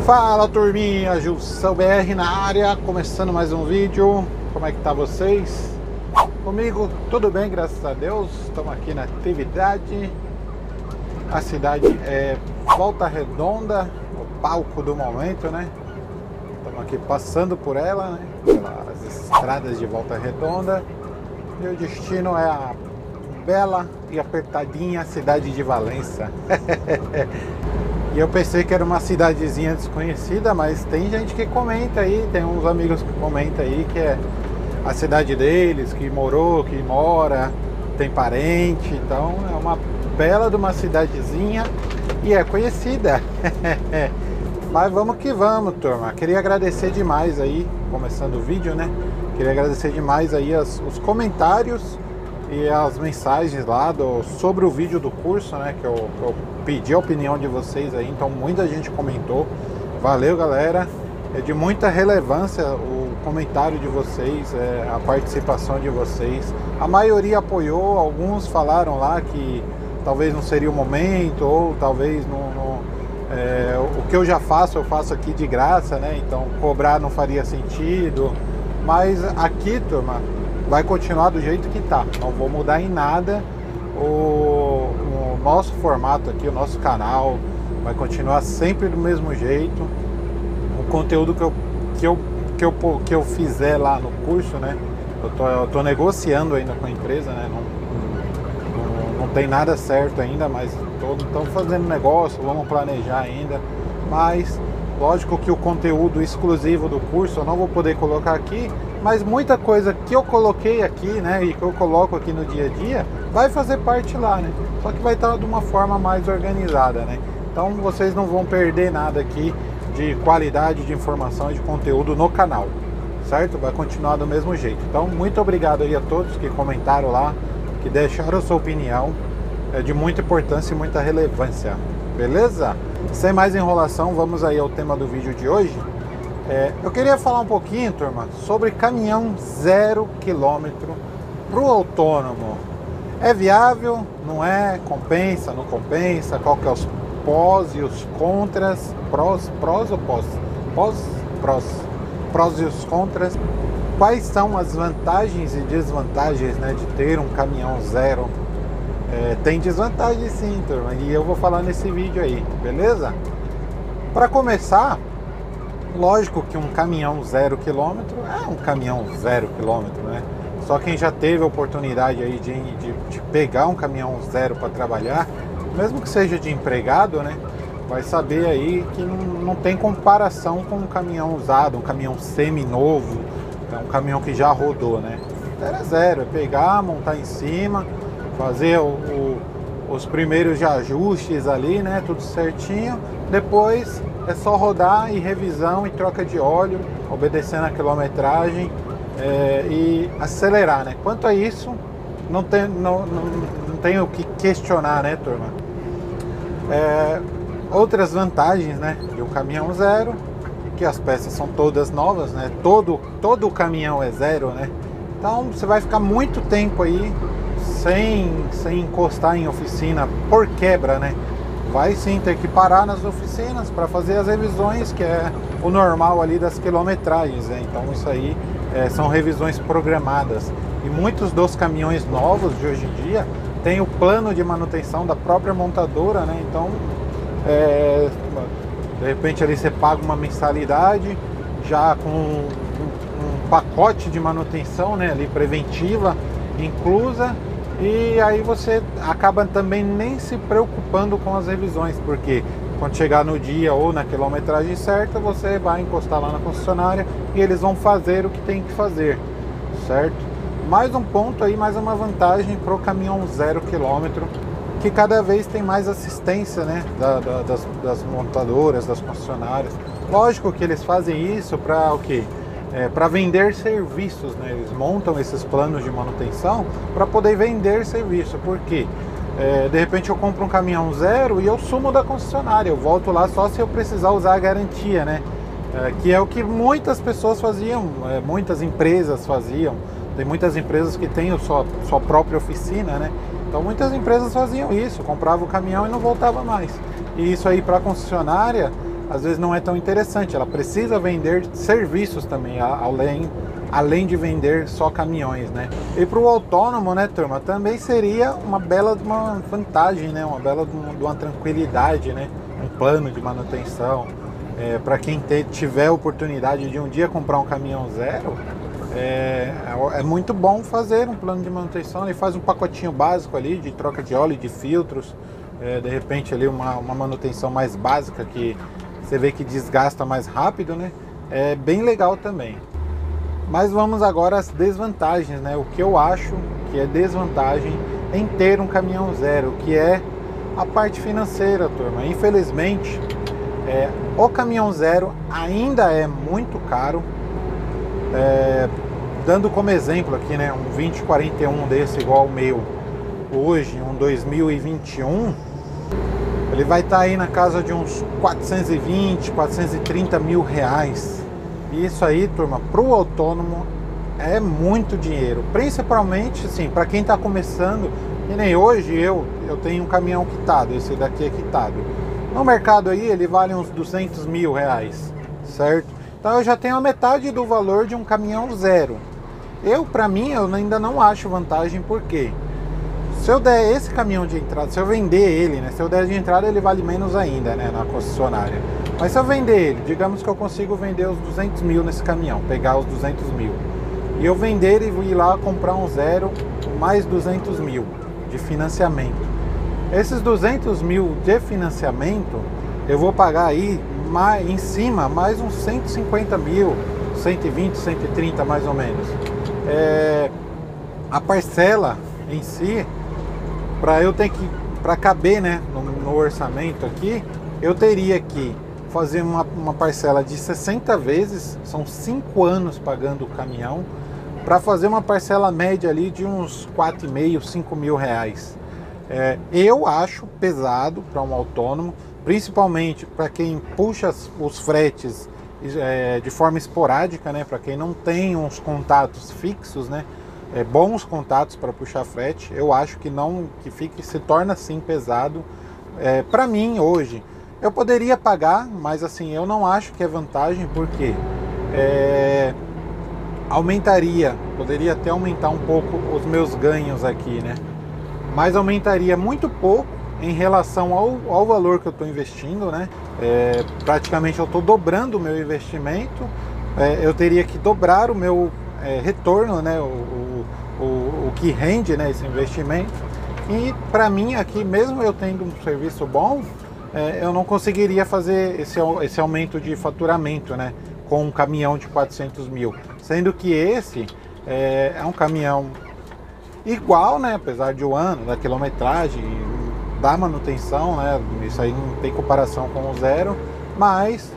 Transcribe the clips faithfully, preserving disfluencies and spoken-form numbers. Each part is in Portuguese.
Fala turminha, Gilson B R na área, começando mais um vídeo. Como é que tá vocês? Comigo tudo bem, graças a Deus. Estamos aqui na atividade. A cidade é Volta Redonda, o palco do momento, né? Estamos aqui passando por ela, né? Pelas estradas de Volta Redonda. E o destino é a bela e apertadinha cidade de Valença. E eu pensei que era uma cidadezinha desconhecida, mas tem gente que comenta aí, tem uns amigos que comentam aí que é a cidade deles, que morou, que mora, tem parente, então é uma bela de uma cidadezinha e é conhecida. Mas vamos que vamos, turma. Queria agradecer demais aí, começando o vídeo, né? Queria agradecer demais aí as, os comentários e as mensagens lá do, sobre o vídeo do curso, né, que eu, eu pedi a opinião de vocês aí, então muita gente comentou. Valeu, galera, é de muita relevância o comentário de vocês, é, a participação de vocês. A maioria apoiou, alguns falaram lá que talvez não seria o momento, ou talvez não, não, é, o que eu já faço, eu faço aqui de graça, né, então cobrar não faria sentido. Mas aqui, turma, vai continuar do jeito que tá, não vou mudar em nada. O, o nosso formato aqui, o nosso canal vai continuar sempre do mesmo jeito. O conteúdo que eu, que eu, que eu, que eu fizer lá no curso, né, eu tô, eu tô negociando ainda com a empresa, né, não, não, não tem nada certo ainda, mas estamos fazendo negócio, vamos planejar ainda. Mas lógico que o conteúdo exclusivo do curso eu não vou poder colocar aqui, mas muita coisa que eu coloquei aqui, né, e que eu coloco aqui no dia a dia, vai fazer parte lá, né? Só que vai estar de uma forma mais organizada, né? Então vocês não vão perder nada aqui de qualidade de informação e de conteúdo no canal, certo? Vai continuar do mesmo jeito. Então muito obrigado aí a todos que comentaram lá, que deixaram a sua opinião, é de muita importância e muita relevância, beleza? Sem mais enrolação, vamos aí ao tema do vídeo de hoje. É, eu queria falar um pouquinho, turma, sobre caminhão zero quilômetro para o autônomo. É viável? Não é? Compensa? Não compensa? Qual que é os pós e os contras? Prós, prós ou pós? Pós, prós. Prós e os contras. Quais são as vantagens e desvantagens, né, de ter um caminhão zero? É, tem desvantagem sim, turma, e eu vou falar nesse vídeo aí, beleza? Para começar, lógico que um caminhão zero quilômetro é um caminhão zero quilômetro, né? Só quem já teve a oportunidade aí de, de, de pegar um caminhão zero para trabalhar, mesmo que seja de empregado, né, vai saber aí que não, não tem comparação com um caminhão usado, um caminhão semi-novo, um caminhão que já rodou, né? Era zero, é pegar, montar em cima, fazer o, o, os primeiros ajustes ali, né, tudo certinho. Depois é só rodar e revisão e troca de óleo, obedecendo a quilometragem, é, e acelerar, né? Quanto a isso, não tem, não, não, não tem o que questionar, né, turma? É, outras vantagens, né, de um caminhão zero, que as peças são todas novas, né? Todo, todo o caminhão é zero, né? Então você vai ficar muito tempo aí sem, sem encostar em oficina por quebra, né? Vai sim ter que parar nas oficinas para fazer as revisões, que é o normal ali das quilometragens, né? Então isso aí é, são revisões programadas. E muitos dos caminhões novos de hoje em dia tem o plano de manutenção da própria montadora, né? Então é, de repente ali você paga uma mensalidade já com um, um pacote de manutenção, né, ali preventiva inclusa. E aí você acaba também nem se preocupando com as revisões, porque quando chegar no dia ou na quilometragem certa, você vai encostar lá na concessionária e eles vão fazer o que tem que fazer, certo? Mais um ponto aí, mais uma vantagem para o caminhão zero quilômetro, que cada vez tem mais assistência, né, da, da, das, das montadoras, das concessionárias. Lógico que eles fazem isso para o quê? É, para vender serviços, né? Eles montam esses planos de manutenção para poder vender serviço, porque é, de repente eu compro um caminhão zero e eu sumo da concessionária, eu volto lá só se eu precisar usar a garantia, né? É, que é o que muitas pessoas faziam, é, muitas empresas faziam. Tem muitas empresas que têm a sua, sua própria oficina, né? Então muitas empresas faziam isso, compravam o caminhão e não voltava mais. E isso aí para a concessionária às vezes não é tão interessante. Ela precisa vender serviços também, além, além de vender só caminhões, né? E para o autônomo, né, turma, também seria uma bela de uma vantagem, né? Uma bela de uma, de uma tranquilidade, né? Um plano de manutenção. É, para quem te, tiver a oportunidade de um dia comprar um caminhão zero, é, é muito bom fazer um plano de manutenção. Ele faz um pacotinho básico ali de troca de óleo e de filtros, é, de repente ali uma, uma manutenção mais básica que você vê que desgasta mais rápido, né? É bem legal também. Mas vamos agora às desvantagens, né? O que eu acho que é desvantagem em ter um caminhão zero, que é a parte financeira, turma. Infelizmente, é, o caminhão zero ainda é muito caro. É, dando como exemplo aqui, né, um vinte quarenta e um desse igual o meu, hoje, um dois mil e vinte e um, ele vai estar tá aí na casa de uns quatrocentos e vinte, quatrocentos e trinta mil reais. E isso aí, turma, para o autônomo é muito dinheiro, principalmente assim, para quem está começando. E nem hoje eu, eu tenho um caminhão quitado, esse daqui é quitado. No mercado aí ele vale uns duzentos mil reais, certo? Então eu já tenho a metade do valor de um caminhão zero. Eu, para mim, eu ainda não acho vantagem, porque se eu der esse caminhão de entrada, se eu vender ele, né? Se eu der de entrada, ele vale menos ainda, né? Na concessionária. Mas se eu vender ele, digamos que eu consigo vender os duzentos mil nesse caminhão, pegar os duzentos mil. E eu vender e ir lá comprar um zero, mais duzentos mil de financiamento. Esses duzentos mil de financiamento, eu vou pagar aí mais, em cima mais uns cento e cinquenta mil, cento e vinte, cento e trinta mais ou menos. É, a parcela em si, para eu ter que, para caber, né, no, no orçamento aqui, eu teria que fazer uma, uma parcela de sessenta vezes, são cinco anos pagando o caminhão, para fazer uma parcela média ali de uns quatro e meio, cinco mil reais. É, eu acho pesado para um autônomo, principalmente para quem puxa os fretes é, de forma esporádica, né? Para quem não tem uns contatos fixos, né? É, bons contatos para puxar frete, eu acho que não, que fique, se torna assim pesado. É, para mim hoje, eu poderia pagar, mas assim, eu não acho que é vantagem, porque é, aumentaria, poderia até aumentar um pouco os meus ganhos aqui, né? Mas aumentaria muito pouco em relação ao, ao valor que eu estou investindo, né? É, praticamente eu estou dobrando o meu investimento, é, eu teria que dobrar o meu é, retorno, né? O, o, o, o que rende, né, esse investimento. E para mim aqui, mesmo eu tendo um serviço bom, é, eu não conseguiria fazer esse, esse aumento de faturamento, né, com um caminhão de quatrocentos mil. Sendo que esse é, é um caminhão igual, né, apesar de um ano, da quilometragem, da manutenção, né, isso aí não tem comparação com o zero, mas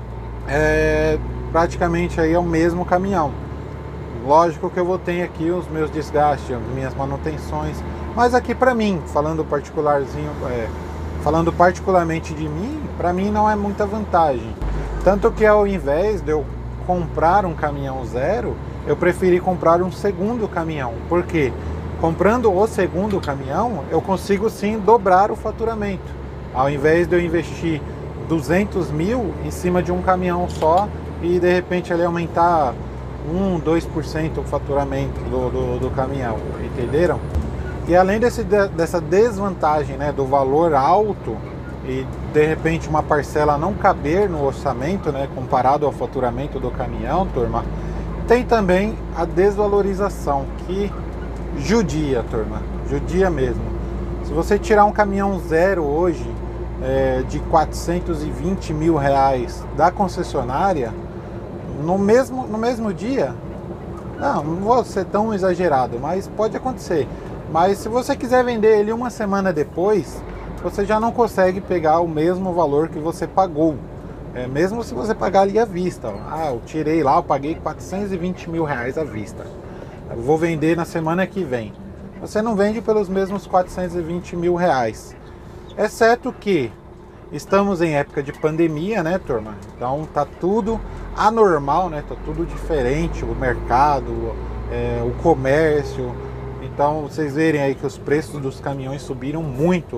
é, praticamente aí é o mesmo caminhão. Lógico que eu vou ter aqui os meus desgastes, as minhas manutenções, mas aqui para mim, falando particularzinho, é, falando particularmente de mim, para mim não é muita vantagem. Tanto que ao invés de eu comprar um caminhão zero, eu preferi comprar um segundo caminhão. Por quê? Comprando o segundo caminhão, eu consigo sim dobrar o faturamento. Ao invés de eu investir duzentos mil em cima de um caminhão só e de repente ele aumentar um, dois por cento o faturamento do, do, do caminhão, entenderam? E além desse, dessa desvantagem, né, do valor alto e de repente uma parcela não caber no orçamento, né, comparado ao faturamento do caminhão, turma, tem também a desvalorização, que judia, turma, judia mesmo. Se você tirar um caminhão zero hoje é, de quatrocentos e vinte mil reais da concessionária, no mesmo, no mesmo dia, não, não vou ser tão exagerado, mas pode acontecer. Mas se você quiser vender ele uma semana depois, você já não consegue pegar o mesmo valor que você pagou. É, mesmo se você pagar ali à vista. Ah, eu tirei lá, eu paguei quatrocentos e vinte mil reais à vista. Eu vou vender na semana que vem. Você não vende pelos mesmos quatrocentos e vinte mil reais. Exceto que estamos em época de pandemia, né, turma? Então tá tudo anormal, né? Tá tudo diferente, o mercado, é, o comércio. Então vocês verem aí que os preços dos caminhões subiram muito.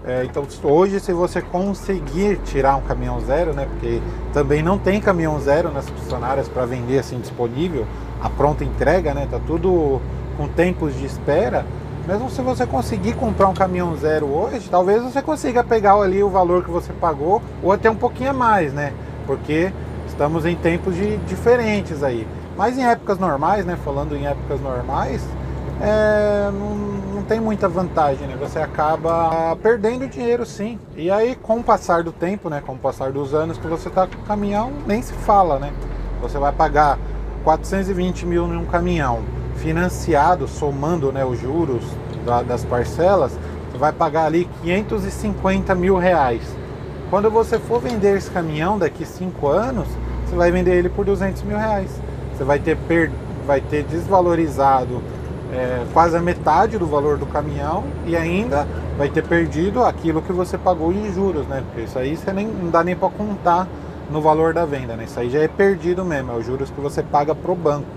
É, então hoje, se você conseguir tirar um caminhão zero, né, porque também não tem caminhão zero nas concessionárias para vender assim disponível, a pronta entrega, né, tá tudo com tempos de espera. Mesmo se você conseguir comprar um caminhão zero hoje, talvez você consiga pegar ali o valor que você pagou ou até um pouquinho a mais, né, porque estamos em tempos de, diferentes aí. Mas em épocas normais, né, falando em épocas normais, É, não, não tem muita vantagem, né? Você acaba perdendo dinheiro, sim. E aí, com o passar do tempo, né? Com o passar dos anos que você tá com o caminhão, nem se fala, né? Você vai pagar quatrocentos e vinte mil num caminhão financiado, somando, né, os juros da, das parcelas, você vai pagar ali quinhentos e cinquenta mil reais. Quando você for vender esse caminhão daqui cinco anos, você vai vender ele por duzentos mil reais. Você vai ter, per... vai ter desvalorizado É, quase a metade do valor do caminhão e ainda vai ter perdido aquilo que você pagou em juros, né? Porque isso aí você nem, não dá nem para contar no valor da venda, né? Isso aí já é perdido mesmo, é os juros que você paga pro banco.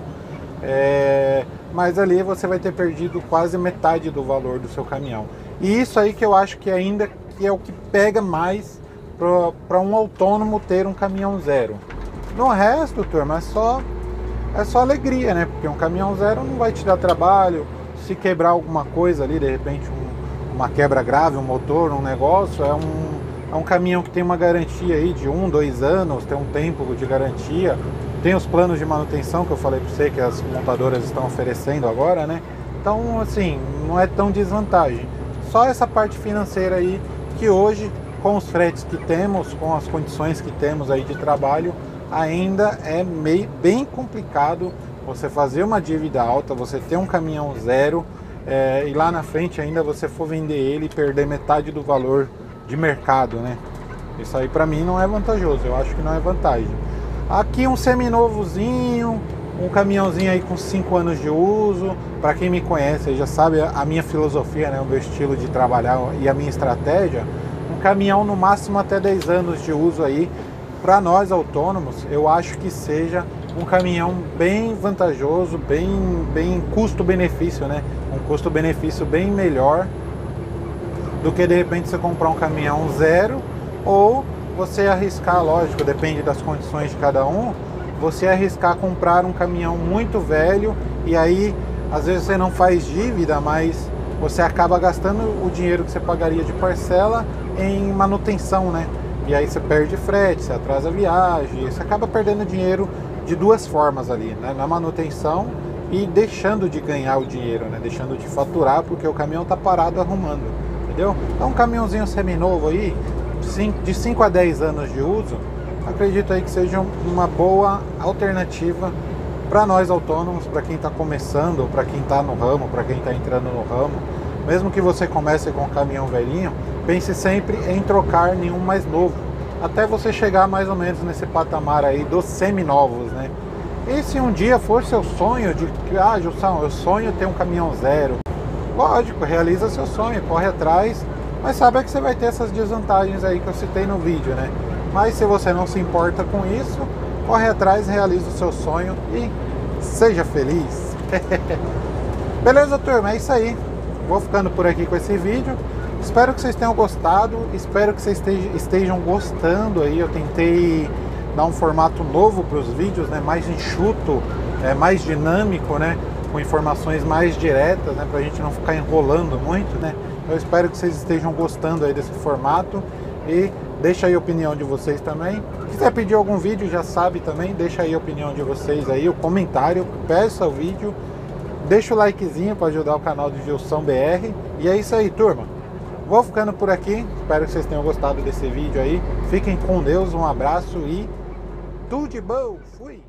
É, mas ali você vai ter perdido quase metade do valor do seu caminhão. E isso aí que eu acho que ainda que é o que pega mais para um autônomo ter um caminhão zero. No resto, turma, é só É só alegria, né? Porque um caminhão zero não vai te dar trabalho. Se quebrar alguma coisa ali, de repente um, uma quebra grave, um motor, um negócio, é um, é um caminhão que tem uma garantia aí de um, dois anos, tem um tempo de garantia. Tem os planos de manutenção que eu falei para você que as montadoras estão oferecendo agora, né? Então, assim, não é tão desvantagem. Só essa parte financeira aí que hoje, com os fretes que temos, com as condições que temos aí de trabalho, ainda é meio, bem complicado você fazer uma dívida alta, você ter um caminhão zero é, e lá na frente ainda você for vender ele e perder metade do valor de mercado, né? Isso aí para mim não é vantajoso, eu acho que não é vantagem. Aqui um seminovozinho, um caminhãozinho aí com cinco anos de uso. Para quem me conhece já sabe a minha filosofia, né, o meu estilo de trabalhar e a minha estratégia. Um caminhão no máximo até dez anos de uso aí. Para nós autônomos, eu acho que seja um caminhão bem vantajoso, bem, bem custo-benefício, né? Um custo-benefício bem melhor do que de repente você comprar um caminhão zero ou você arriscar, lógico, depende das condições de cada um, você arriscar comprar um caminhão muito velho e aí às vezes você não faz dívida, mas você acaba gastando o dinheiro que você pagaria de parcela em manutenção, né? E aí você perde frete, você atrasa a viagem, você acaba perdendo dinheiro de duas formas ali, né? Na manutenção e deixando de ganhar o dinheiro, né? Deixando de faturar porque o caminhão tá parado arrumando, entendeu? Então um caminhãozinho seminovo aí, de cinco a dez anos de uso, acredito aí que seja uma boa alternativa para nós autônomos, para quem está começando, para quem está no ramo, para quem está entrando no ramo. Mesmo que você comece com um caminhão velhinho, pense sempre em trocar nenhum mais novo, até você chegar mais ou menos nesse patamar aí dos seminovos, né? E se um dia for seu sonho de que, ah, Gilson, eu sonho ter um caminhão zero, lógico, realiza seu sonho, corre atrás, mas saiba que você vai ter essas desvantagens aí que eu citei no vídeo, né? Mas se você não se importa com isso, corre atrás, realiza o seu sonho e seja feliz. Beleza, turma? É isso aí. Vou ficando por aqui com esse vídeo. Espero que vocês tenham gostado. Espero que vocês estejam gostando aí. Eu tentei dar um formato novo para os vídeos, né? Mais enxuto, é, mais dinâmico, né? Com informações mais diretas, né? Para a gente não ficar enrolando muito, né? Eu espero que vocês estejam gostando aí desse formato. E deixa aí a opinião de vocês também. Se quiser pedir algum vídeo, já sabe também. Deixa aí a opinião de vocês aí, o comentário. Peça o vídeo. Deixa o likezinho para ajudar o canal do Gilson B R. E é isso aí, turma. Vou ficando por aqui. Espero que vocês tenham gostado desse vídeo aí. Fiquem com Deus. Um abraço e tudo de bom. Fui!